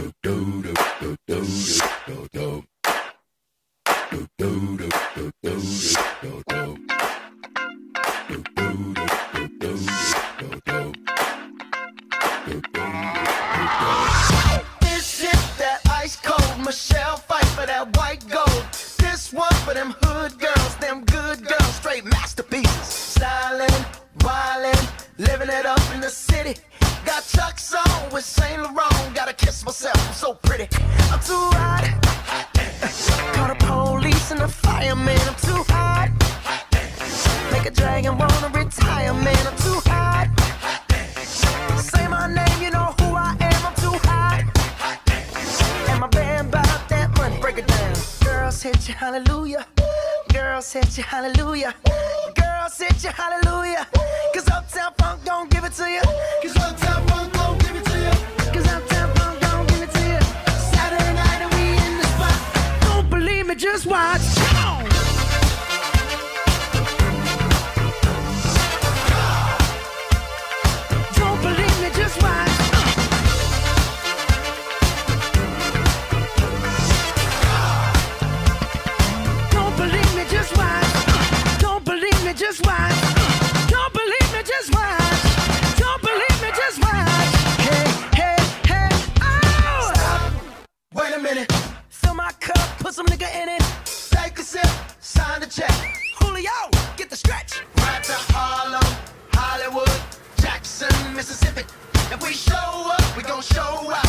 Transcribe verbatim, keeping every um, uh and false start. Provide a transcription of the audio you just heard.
This shit that ice cold, Michelle fight for that white gold. This one for them hood girls, them good girls, straight masterpieces. Stylin', wildin', living it up in the city. Got Chuck's on with Saint Laurent. Gotta kiss myself, I'm so pretty. I'm too hot. Call the police and the fireman. I'm too hot. Make a dragon wanna retire, man. I'm too hot. Say my name, you know who I am. I'm too hot. And my band bought that money. Break it down. Girls hit you, hallelujah. Girls hit you, hallelujah. Girls hit you, hallelujah. Cause Uptown Funk don't give it to you. Cause Uptown Funk don't give it to you. Cause Uptown Funk don't give it to you. Saturday night and we in the spot. Don't believe me, just watch. Don't believe me, just watch. Don't believe me, just watch. Don't believe me, just watch. Don't believe me, just watch. Don't believe me, just watch. Hey, hey, hey, oh! Stop. Wait a minute. Fill my cup, put some nigga in it. Take a sip, sign the check. Julio, get the stretch. Right to Harlem, Hollywood, Jackson, Mississippi. If we show up, we gon' show out.